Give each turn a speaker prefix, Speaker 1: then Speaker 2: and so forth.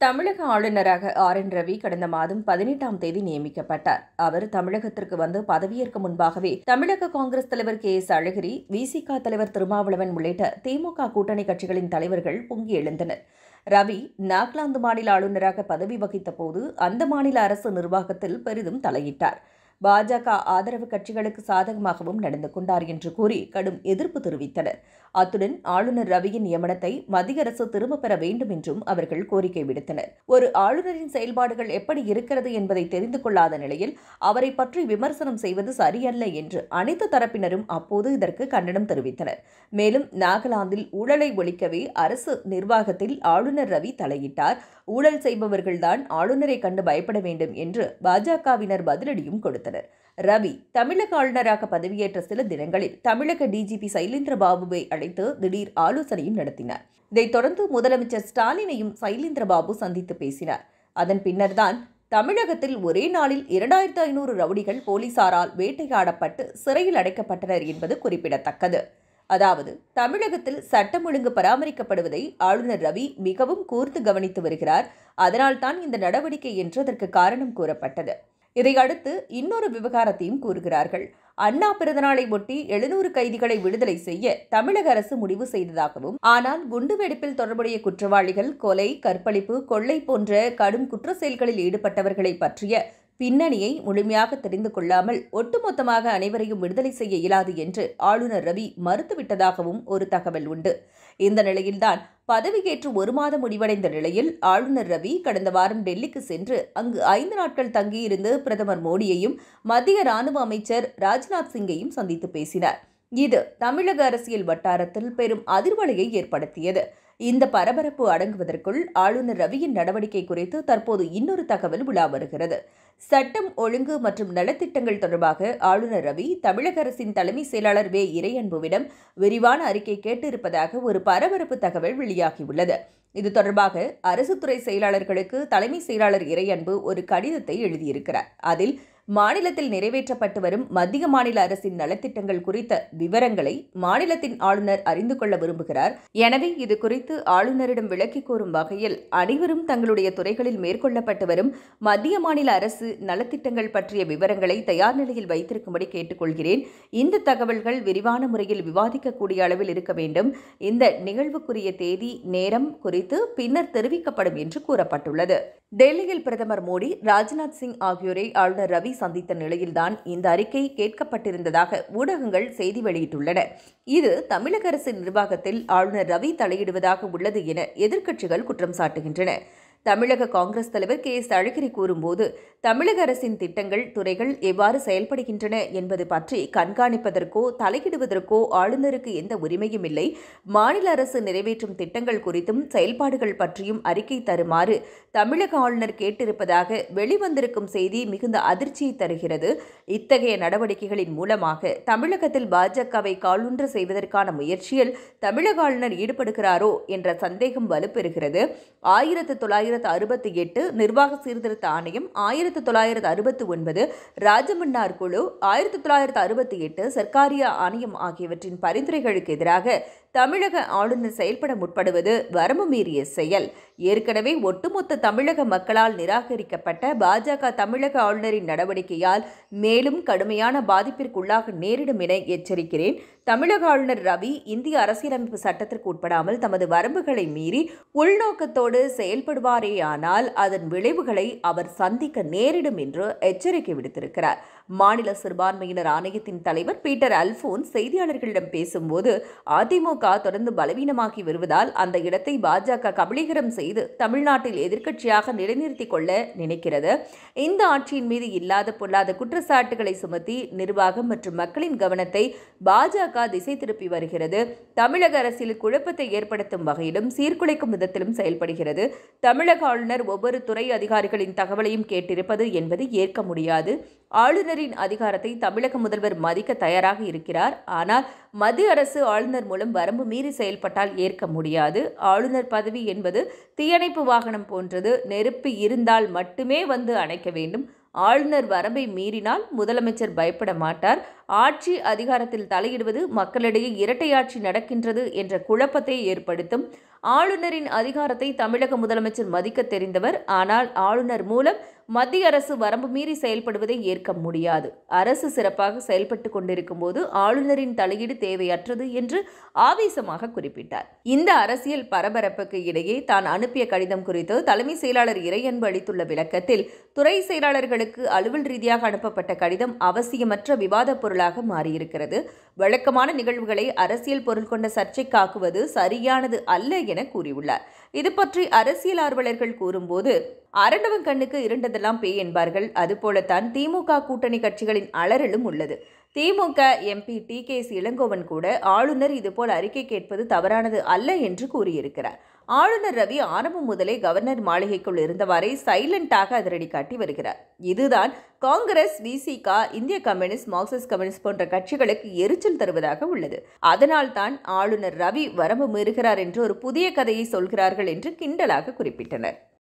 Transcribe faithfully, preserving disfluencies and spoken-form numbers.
Speaker 1: தமிழக ஆளுநராக R N Ravi கடந்த மாதம் பதினெட்டாம் தேதி நியமிக்கப்பட்டார். அவர் தமிழகத்திற்கு வந்து பதவியேற்க முன்பாகவே தமிழக காங்கிரஸ் தலைவர் கே எஸ் அழகிரி, விசிக தலைவர் திருமாவளவன் உள்ளிட்ட திமுக கூட்டணி கட்சிகளின் தலைவர்கள் பொங்கி எழுந்தனர். ரவி நாகாலாந்து மாநில ஆளுநராக பதவி வகித்த போது அந்த மாநில அரசு நிர்வாகத்தில் பெரிதும் தலையிட்டார். பாஜக ஆதரவு கட்சிகளுக்கு சாதகமாகவும் நடந்து கொண்டார் என்று கூறி கடும் எதிர்ப்பு தெரிவித்தனர். அத்துடன் ஆளுநர் ரவியின் நியமனத்தை மத்திய அரசு திரும்பப் பெற வேண்டும் என்றும் அவர்கள் கோரிக்கை விடுத்தனர். ஒரு ஆளுநரின் செயல்பாடுகள் எப்படி இருக்கிறது என்பதை தெரிந்து கொள்ளாத நிலையில் அவரை பற்றி விமர்சனம் செய்வது சரியல்ல என்று அனைத்து தரப்பினரும் அப்போது இதற்கு கண்டனம் தெரிவித்தனர். மேலும் நாகாலாந்தில் ஊழலை ஒழிக்கவே அரசு நிர்வாகத்தில் ஆளுநர் ரவி தலையிட்டார். ஊழல் செய்பவர்கள்தான் ஆளுநரை கண்டு பயப்பட வேண்டும் என்று பாஜகவினர் பதிலடியும் கொடுத்தனர். ரவி தமிழக ஆளுநராக பதவியேற்ற சில தினங்களில் தமிழக டிஜிபி சைலேந்திரபாபுவை அழைத்து திடீர் ஆலோசனையும் நடத்தினார். இதைத் தொடர்ந்து முதலமைச்சர் ஸ்டாலினையும் சைலேந்திரபாபு சந்தித்து பேசினார். அதன் பின்னர்தான் தமிழகத்தில் ஒரே நாளில் இரண்டாயிரத்து ஐநூறு ரவுடிகள் போலீசாரால் வேட்டையாடப்பட்டு சிறையில் அடைக்கப்பட்டனர் என்பது குறிப்பிடத்தக்கது. அதாவது தமிழகத்தில் சட்டம் ஒழுங்கு பராமரிக்கப்படுவதை ஆளுநர் ரவி மிகவும் கூர்ந்து கவனித்து வருகிறார். அதனால்தான் இந்த நடவடிக்கை என்று அதற்கு காரணம் கூறப்பட்டது. இதையடுத்து இன்னொரு விவகாரத்தையும் கூறுகிறார்கள். அண்ணா பிறந்தநாளை ஒட்டி எழுநூறு கைதிகளை விடுதலை செய்ய தமிழக அரசு முடிவு செய்ததாகவும், ஆனால் குண்டுவெடிப்பில் தொடர்புடைய குற்றவாளிகள் கொலை, கற்பழிப்பு, கொள்ளை போன்ற கடும் குற்ற செயல்களில் ஈடுபட்டவர்களை பற்றிய பின்னணியை முழுமையாக தெரிந்து கொள்ளாமல் ஒட்டுமொத்தமாக அனைவரையும் விடுதலை செய்ய இயலாது என்று ஆளுநர் ரவி மறுத்துவிட்டதாகவும் ஒரு தகவல் உண்டு. இந்த நிலையில்தான் பதவியேற்று ஒரு மாதம் முடிவடைந்த நிலையில் ஆளுநர் ரவி கடந்த வாரம் டெல்லிக்கு சென்று அங்கு ஐந்து நாட்கள் தங்கியிருந்து பிரதமர் மோடியையும் மத்திய ராணுவ அமைச்சர் ராஜ்நாத் சிங்கையும் சந்தித்து பேசினார். இது தமிழக அரசியல் வட்டாரத்தில் பெரும் அதிர்வலையை ஏற்படுத்தியது. இந்த பரபரப்பு அடங்குவதற்குள் ஆளுநர் ரவியின் நடவடிக்கை குறித்து தற்போது இன்னொரு தகவல் உலா வருகிறது. சட்டம் ஒழுங்கு மற்றும் நலத்திட்டங்கள் தொடர்பாக ஆளுநர் ரவி தமிழக அரசின் தலைமை செயலாளர் வே இறையன்புவிடம் விரிவான அறிக்கை கேட்டிருப்பதாக ஒரு பரபரப்பு தகவல் வெளியாகியுள்ளது. இது தொடர்பாக அரசு துறை செயலாளர்களுக்கு தலைமை செயலாளர் இறையன்பு ஒரு கடிதத்தை எழுதியிருக்கிறார். அதில் மாநிலத்தில் நிறைவேற்றப்பட்டு வரும் மத்திய மாநில அரசின் நலத்திட்டங்கள் குறித்த விவரங்களை மாநிலத்தின் ஆளுநர் அறிந்து கொள்ள விரும்புகிறார். எனவே இது குறித்து ஆளுநரிடம் விளக்கி கூறும் வகையில் அனைவரும் தங்களுடைய துறைகளில் மேற்கொள்ளப்பட்டு வரும் மத்திய மாநில அரசு நலத்திட்டங்கள் பற்றிய விவரங்களை தயார் நிலையில் வைத்திருக்கும்படி கேட்டுக்கொள்கிறேன். இந்த தகவல்கள் விரிவான முறையில் விவாதிக்கக்கூடிய அளவில் இருக்க வேண்டும். இந்த நிகழ்வுக்குரிய தேதி, நேரம் குறித்து பின்னர் தெரிவிக்கப்படும் என்று கூறப்பட்டுள்ளது. டெல்லியில் பிரதமர் மோடி, ராஜ்நாத் சிங் ஆகியோரை ஆளுநர் ரவி சந்தித்த நிலையில்தான் இந்த அறிக்கை கேட்கப்பட்டிருந்ததாக ஊடகங்கள் செய்தி வெளியிட்டுள்ளன. இது தமிழக அரசின் நிர்வாகத்தில் ஆளுநர் ரவி தலையிடுவதாக உள்ளது என எதிர்க்கட்சிகள் குற்றம் சாட்டுகின்றன. தமிழக காங்கிரஸ் தலைவர் கே எஸ் அழகிரி கூறும்போது, தமிழக அரசின் திட்டங்கள், துறைகள் எவ்வாறு செயல்படுகின்றன என்பது பற்றி கண்காணிப்பதற்கோ தலையிடுவதற்கோ ஆளுநருக்கு எந்த உரிமையும் இல்லை. மாநில அரசு நிறைவேற்றும் திட்டங்கள் குறித்தும் செயல்பாடுகள் பற்றியும் அறிக்கை தருமாறு தமிழக ஆளுநர் கேட்டிருப்பதாக வெளிவந்திருக்கும் செய்தி மிகுந்த அதிர்ச்சியை தருகிறது. இத்தகைய நடவடிக்கைகளின் மூலமாக தமிழகத்தில் பாஜகவை காலூன்ற செய்வதற்கான முயற்சியில் தமிழக ஆளுநர் ஈடுபடுகிறாரோ என்ற சந்தேகம் வலுப்பெறுகிறது. ஆயிரத்து தொள்ளாயிரத்து அறுபத்தி எட்டு நிர்வாக சீர்திருத்த ஆணையம், ஆயிரத்து தொள்ளாயிரத்து அறுபத்தி ஒன்பது ராஜமன்னார் குழு, ஆயிரத்து தொள்ளாயிரத்து அறுபத்தி எட்டு சர்க்காரியா ஆணையம் ஆகியவற்றின் பரிந்துரைகளுக்கு எதிராக தமிழக ஆளுநர் செயல்பட முற்படுவது வரம்பு மீறிய செயல். ஏற்கனவே ஒட்டுமொத்த தமிழக மக்களால் நிராகரிக்கப்பட்ட பாஜக தமிழக ஆளுநரின் நடவடிக்கையால் மேலும் கடுமையான பாதிப்பிற்குள்ளாக நேரிடும் என எச்சரிக்கிறேன். தமிழக ஆளுநர் ரவி இந்திய அரசியலமைப்பு சட்டத்திற்கு உட்படாமல் தமது வரம்புகளை மீறி உள்நோக்கத்தோடு செயல்படுவாரேயானால் அதன் விளைவுகளை அவர் சந்திக்க நேரிடும் என்று எச்சரிக்கை விடுத்திருக்கிறார். மாநில சிறுபான்மையினர் ஆணையத்தின் தலைவர் பீட்டர் அல்போன்ஸ் செய்தியாளர்களிடம் பேசும்போது, அதிமுக தொடர்ந்து பலவீனமாகி வருவதால் அந்த இடத்தை பாஜக கபளீகரம் செய்து தமிழ்நாட்டில் எதிர்க்கட்சியாக நிலைநிறுத்திக் கொள்ள நினைக்கிறது. இந்த ஆட்சியின் மீது இல்லாத பொல்லாத குற்றச்சாட்டுகளை சுமத்தி நிர்வாகம் மற்றும் மக்களின் கவனத்தை பாஜக திசை திருப்பி வருகிறது. தமிழக அரசியல் குழப்பத்தை ஏற்படுத்தும் வகையிலும் சீர்குலைக்கும் விதத்திலும் செயல்படுகிறது. தமிழக ஆளுநர் ஒவ்வொரு துறை அதிகாரிகளின் தகவலையும் கேட்டிருப்பது என்பது ஏற்க முடியாது. ஆளுநரின் அதிகாரத்தை தமிழக முதல்வர் மதிக்க தயாராக இருக்கிறார். ஆனால் மத்திய அரசு ஆளுநர் மூலம் வரம்பு மீறி செயல்பட்டால் ஏற்க முடியாது. ஆளுநர் பதவி என்பது தீயணைப்பு வாகனம் போன்றது. நெருப்பு இருந்தால் மட்டுமே வந்து அணைக்க வேண்டும். ஆளுநர் வரம்பை மீறினால் முதலமைச்சர் பயப்பட மாட்டார். ஆட்சி அதிகாரத்தில் தலையிடுவது மக்களிடையே இரட்டையாட்சி நடக்கின்றது என்ற குழப்பத்தை ஏற்படுத்தும். ஆளுநரின் அதிகாரத்தை தமிழக முதலமைச்சர் மதிக்க தெரிந்தவர். ஆனால் ஆளுநர் மூலம் மத்திய அரசு வரம்பு மீறி செயல்படுவதை ஏற்க முடியாது. அரசு சிறப்பாக செயல்பட்டு கொண்டிருக்கும் போது ஆளுநரின் தலையீடு தேவையற்றது என்று ஆவேசமாக குறிப்பிட்டார். இந்த அரசியல் பரபரப்புக்கு இடையே தான் அனுப்பிய கடிதம் குறித்து தலைமை செயலாளர் இறையன்பு அளித்துள்ள விளக்கத்தில், துறை செயலாளர்களுக்கு அலுவல் ரீதியாக அனுப்பப்பட்ட கடிதம் அவசியமற்ற விவாத பொருளாக மாறியிருக்கிறது. வழக்கமான நிகழ்வுகளை அரசியல் பொருள் கொண்ட சர்ச்சைக்காக்குவது சரியானது அல்ல என கூறியுள்ளார். இது பற்றி அரசியல் ஆர்வலர்கள் கூறும்போது, அரண்டவன் கண்ணுக்கு இருண்டதெல்லாம் பேய் என்பார்கள். அதுபோலத்தான் திமுக கூட்டணி கட்சிகளின் அலறலும் உள்ளது. DMK MP T K S Elangovan கூட ஆளுநர் இதுபோல் அறிக்கை கேட்பது தவறானது அல்ல என்று கூறியிருக்கிறார். ஆளுநர் ரவி ஆரம்பம் முதலே கவர்னர் மாளிகைக்குள் இருந்தவாறே சைலண்டாக அதிரடி காட்டி வருகிறார். இதுதான் காங்கிரஸ், விசிக, இந்திய கம்யூனிஸ்ட், மார்க்சிஸ்ட் கம்யூனிஸ்ட் போன்ற கட்சிகளுக்கு எரிச்சல் தருவதாக உள்ளது. அதனால் தான் ஆளுநர் ரவி வரம்பு மீறுகிறார் என்று ஒரு புதிய கதையை சொல்கிறார்கள் என்று கிண்டலாக குறிப்பிட்டனர்.